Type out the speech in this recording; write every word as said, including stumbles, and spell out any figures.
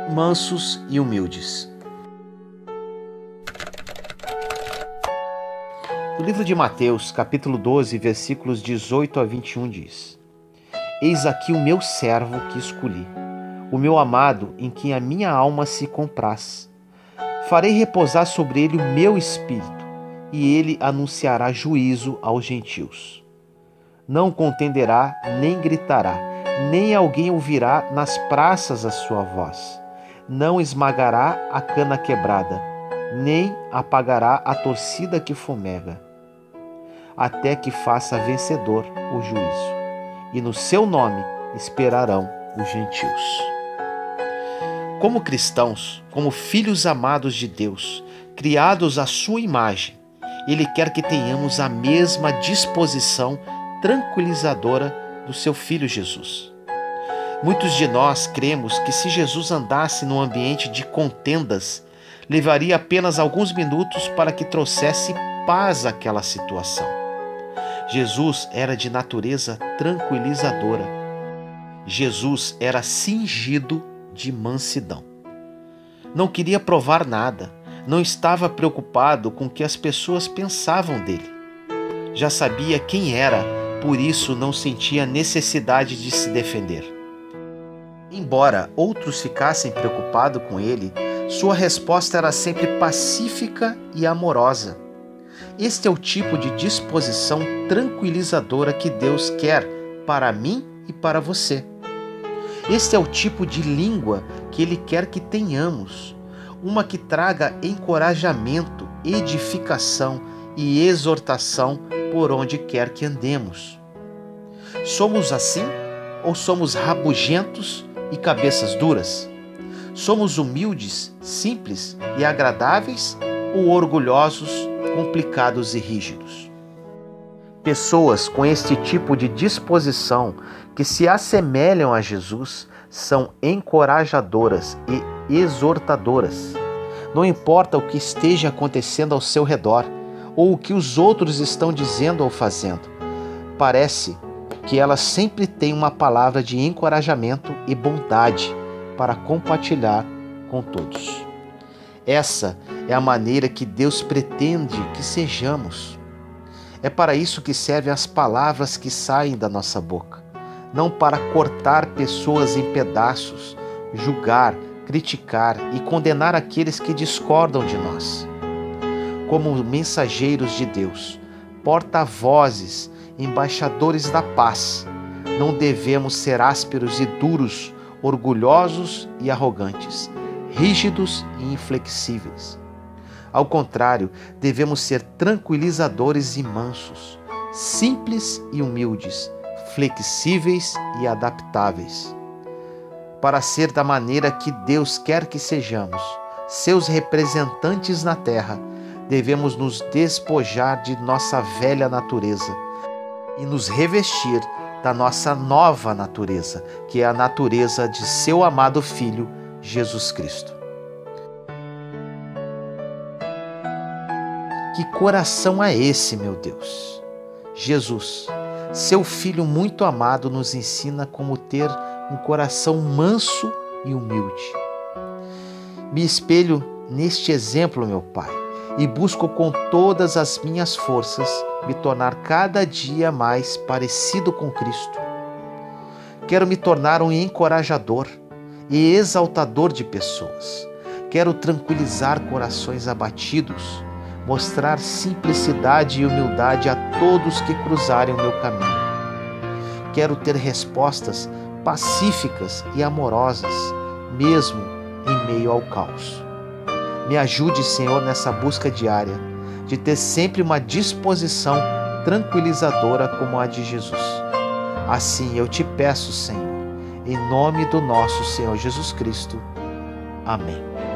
mansos e humildes. No livro de Mateus, capítulo doze, versículos dezoito a vinte e um diz: Eis aqui o meu servo que escolhi, o meu amado, em quem a minha alma se compraz. Farei repousar sobre ele o meu espírito, e ele anunciará juízo aos gentios. Não contenderá, nem gritará, nem alguém ouvirá nas praças a sua voz. Não esmagará a cana quebrada, nem apagará a torcida que fumega, até que faça vencedor o juízo. E no seu nome esperarão os gentios. Como cristãos, como filhos amados de Deus, criados à sua imagem, Ele quer que tenhamos a mesma disposição tranquilizadora do seu Filho Jesus. Muitos de nós cremos que se Jesus andasse num ambiente de contendas, levaria apenas alguns minutos para que trouxesse paz àquela situação. Jesus era de natureza tranquilizadora. Jesus era cingido de mansidão. Não queria provar nada, não estava preocupado com o que as pessoas pensavam dele. Já sabia quem era, por isso não sentia necessidade de se defender. Embora outros ficassem preocupados com ele, sua resposta era sempre pacífica e amorosa. Este é o tipo de disposição tranquilizadora que Deus quer para mim e para você. Este é o tipo de língua que Ele quer que tenhamos, uma que traga encorajamento, edificação e exortação por onde quer que andemos. Somos assim ou somos rabugentos e cabeças duras? Somos humildes, simples e agradáveis ou orgulhosos, complicados e rígidos? Pessoas com este tipo de disposição que se assemelham a Jesus são encorajadoras e exortadoras. Não importa o que esteja acontecendo ao seu redor ou o que os outros estão dizendo ou fazendo, parece que elas sempre têm uma palavra de encorajamento e bondade para compartilhar com todos. Essa é a maneira que Deus pretende que sejamos. É para isso que servem as palavras que saem da nossa boca, não para cortar pessoas em pedaços, julgar, criticar e condenar aqueles que discordam de nós. Como mensageiros de Deus, porta-vozes, embaixadores da paz, não devemos ser ásperos e duros, orgulhosos e arrogantes, rígidos e inflexíveis. Ao contrário, devemos ser tranquilizadores e mansos, simples e humildes, flexíveis e adaptáveis. Para ser da maneira que Deus quer que sejamos, seus representantes na terra, devemos nos despojar de nossa velha natureza e nos revestir da nossa nova natureza, que é a natureza de seu amado Filho, Jesus Cristo. Que coração é esse, meu Deus? Jesus, seu Filho muito amado, nos ensina como ter um coração manso e humilde. Me espelho neste exemplo, meu Pai, e busco com todas as minhas forças me tornar cada dia mais parecido com Cristo. Quero me tornar um encorajador e exaltador de pessoas. Quero tranquilizar corações abatidos, mostrar simplicidade e humildade a todos que cruzarem o meu caminho. Quero ter respostas pacíficas e amorosas, mesmo em meio ao caos. Me ajude, Senhor, nessa busca diária, de ter sempre uma disposição tranquilizadora como a de Jesus. Assim eu te peço, Senhor, em nome do nosso Senhor Jesus Cristo. Amém.